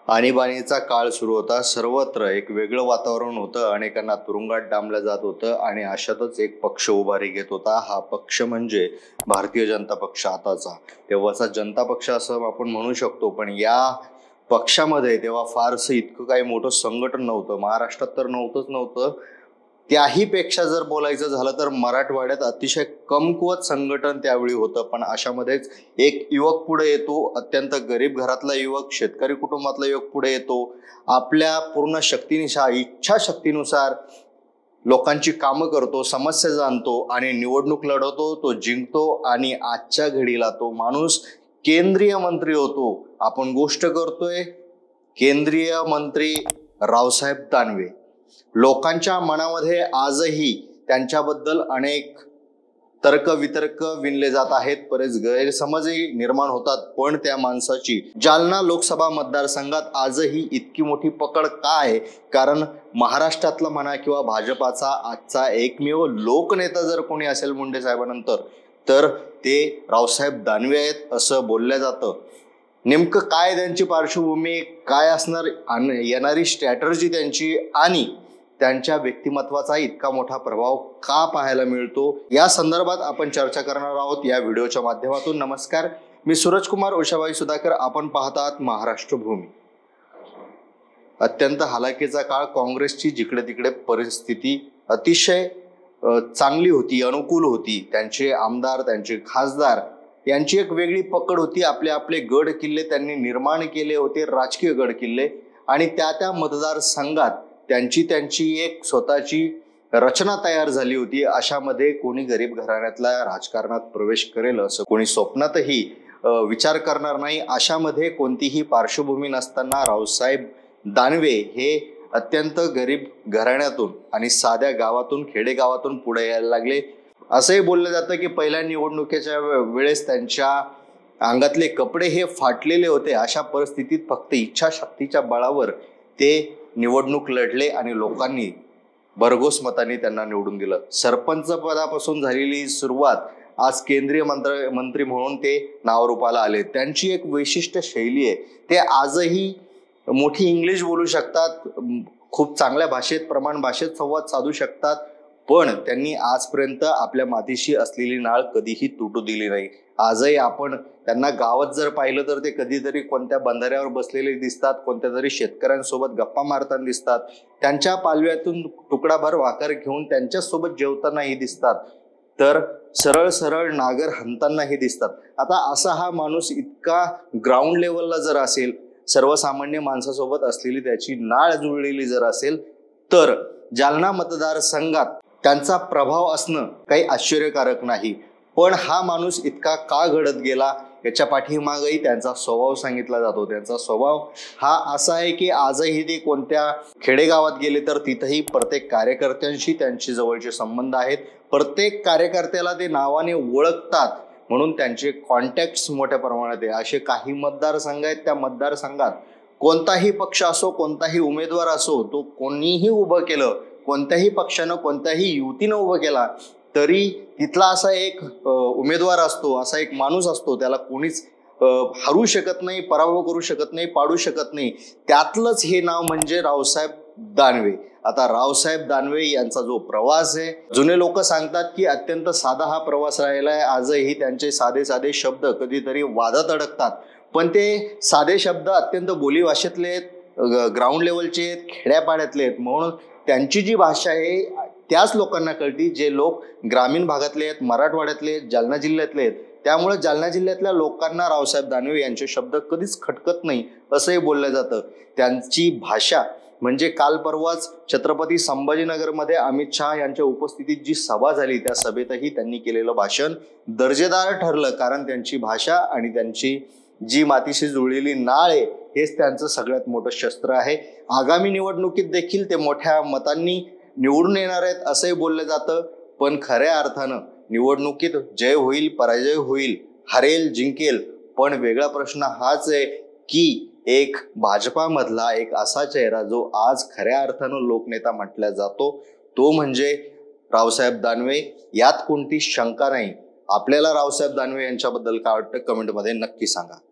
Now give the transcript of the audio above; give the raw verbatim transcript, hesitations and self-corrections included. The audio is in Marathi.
आणीबाणीचा काळ सुरू होता. सर्वत्र एक वेगळं वातावरण होतं. अनेकांना तुरुंगात डांबलं जात होतं आणि अशातच एक पक्ष उभारी घेत होता. हा पक्ष म्हणजे भारतीय जनता पक्ष आताचा. तेव्हाचा जनता पक्ष असं आपण म्हणू शकतो, पण या पक्षामध्ये तेव्हा फारसं इतकं काही मोठं संघटन नव्हतं. महाराष्ट्रात तर नव्हतंच नव्हतं. त्याही पेक्षा जर बोलायचं झालं तर मराठवाड्यात अतिशय कमकुवत संघटन त्यावेळी होतं. पण अशामध्येच एक युवक पुढे येतो, अत्यंत गरीब घरातला युवक, शेतकरी कुटुंबातला युवक पुढे येतो. आपल्या पूर्ण शक्तीनुसार, इच्छाशक्तीनुसार लोकांची कामं करतो, समस्या जाणतो आणि निवडणूक लढवतो. तो जिंकतो आणि आजच्या घडीला तो माणूस केंद्रीय मंत्री होतो. आपण गोष्ट करतोय केंद्रीय मंत्री रावसाहेब दानवे. लोकांच्या मनामध्ये आजही त्यांच्याबद्दल अनेक तर्क वितर्क विणले जात आहेत, बरेच गैरसमजही निर्माण होतात. पण त्या माणसाची जालना लोकसभा मतदारसंघात आजही इतकी मोठी पकड का आहे? कारण महाराष्ट्रातला म्हणा किंवा भाजपाचा आजचा एकमेव लोकनेता जर कोणी असेल मुंडे साहेबांनंतर, तर ते रावसाहेब दानवे आहेत असं बोललं जातं. नेमकं काय त्यांची पार्श्वभूमी, काय असणार येणारी स्ट्रॅटर्जी त्यांची आणि त्यांच्या व्यक्तिमत्वाचा इतका मोठा प्रभाव का पाहायला मिळतो, या संदर्भात आपण चर्चा करणार आहोत या व्हिडिओच्या माध्यमातून. नमस्कार, मी सूरज कुमार उषाबाई सुधाकर. आपण पाहत आहात महाराष्ट्र भूमी. अत्यंत हालाकीचा काळ. काँग्रेसची जिकडे तिकडे परिस्थिती अतिशय चांगली होती, अनुकूल होती. त्यांचे आमदार, त्यांचे खासदार यांची एक वेगळी पकड होती. आपले आपले गड किल्ले त्यांनी निर्माण केले होते, राजकीय गड किल्ले, आणि त्या त्या मतदारसंघात त्यांची त्यांची एक स्वतःची रचना तयार झाली होती. अशामध्ये कोणी गरीब घराण्यातल्या राजकारणात प्रवेश करेल असं कोणी स्वप्नातही विचार करणार नाही. अशामध्ये कोणतीही पार्श्वभूमी नसताना रावसाहेब दानवे हे अत्यंत गरीब घराण्यातून आणि साध्या गावातून, खेडेगावातून पुढे यायला लागले. असंही बोललं जातं की पहिल्या निवडणुकीच्या वेळेस त्यांच्या अंगातले कपडे हे फाटलेले होते. अशा परिस्थितीत फक्त इच्छाशक्तीच्या बळावर ते निवडणूक लढले आणि लोकांनी भरघोस मतांनी त्यांना निवडून दिलं. सरपंच पदापासून झालेली सुरुवात आज केंद्रीय मंत्री मंत्री म्हणून ते नावारूपाला आले. त्यांची एक वैशिष्ट्य शैली आहे. ते आजही मोठी इंग्लिश बोलू शकतात, खूप चांगल्या भाषेत, प्रमाण भाषेत संवाद साधू शकतात. पण त्यांनी आजपर्यंत आपल्या मातीशी असलेली नाळ कधीही तुटू दिली नाही. आजही आपण त्यांना गावात जर पाहिलं तर ते कधीतरी कोणत्या बंधाऱ्यावर बसलेले दिसतात, कोणत्या तरी शेतकऱ्यांसोबत गप्पा मारताना दिसतात, त्यांच्या पालव्यातून तुकडाभर वाकर घेऊन त्यांच्यासोबत जेवतानाही दिसतात, तर सरळ सरळ नागर हाणतानाही दिसतात. आता असा हा माणूस इतका ग्राउंड लेवलला जर असेल, सर्वसामान्य माणसासोबत असलेली त्याची नाळ जुळलेली जर असेल, तर जालना मतदारसंघात त्यांचा प्रभाव असणं काही आश्चर्यकारक नाही. पण हा माणूस इतका का घडत गेला याच्या पाठीमागही त्यांचा स्वभाव सांगितला जातो. त्यांचा स्वभाव हा असा आहे की आजही ते कोणत्या खेडेगावात गेले तर तिथेही प्रत्येक कार्यकर्त्यांशी त्यांचे जवळचे संबंध आहेत. प्रत्येक कार्यकर्त्याला ते नावाने ओळखतात, म्हणून त्यांचे कॉन्टॅक्ट्स मोठ्या प्रमाणात आहे. असे काही मतदारसंघ आहेत, त्या मतदारसंघात कोणताही पक्ष असो, कोणताही उमेदवार असो, तो कोणीही उभं केलं, कोणत्याही पक्षानं, कोणत्याही युतीनं उभं केला, तरी तिथला असा एक उमेदवार असतो, असा एक माणूस असतो, त्याला कोणीच हरू शकत नाही, पराभव करू शकत नाही, पाडू शकत नाही. त्यातलंच हे नाव म्हणजे रावसाहेब दानवे. आता रावसाहेब दानवे यांचा जो प्रवास आहे, जुने लोक सांगतात की अत्यंत साधा हा प्रवास राहिला आहे. आजही त्यांचे साधे साधे शब्द कधीतरी वादात अडकतात, पण ते साधे शब्द अत्यंत बोलीभाषेतले आहेत, ग्राउंड लेवलचे आहेत, खेड्यापाड्यातले आहेत. म्हणून त्यांची जी भाषा आहे त्याच लोकांना कळती, जे लोक ग्रामीण भागातले आहेत, मराठवाड्यातले आहेत, जालना जिल्ह्यातले आहेत. त्यामुळे जालना जिल्ह्यातल्या लोकांना रावसाहेब दानवे यांचे शब्द कधीच खटकत नाही असंही बोललं जातं. त्यांची भाषा म्हणजे काल परवाच छत्रपती संभाजीनगरमध्ये अमित शहा यांच्या उपस्थितीत जी सभा झाली, त्या सभेतही त्यांनी केलेलं भाषण दर्जेदार ठरलं. कारण त्यांची भाषा आणि त्यांची जी मातीशी जुळलेली नाळ आहे, हेच त्यांचं सगळ्यात मोठं शस्त्र आहे. आगामी निवडणुकीत देखील ते मोठ्या मतांनी निवडून येणार आहेत असंही बोललं जातं. पण खऱ्या अर्थानं निवडणुकीत जय होईल, पराजय होईल, हरेल, जिंकेल. पण वेगळा प्रश्न हाच आहे की एक भाजपामधला एक असा चेहरा जो आज खऱ्या अर्थानं लोकनेता म्हटला जातो, तो म्हणजे रावसाहेब दानवे. यात कोणती शंका नाही. आपल्याला रावसाहेब दानवे यांच्याबद्दल काय वाटतं कमेंटमध्ये नक्की सांगा.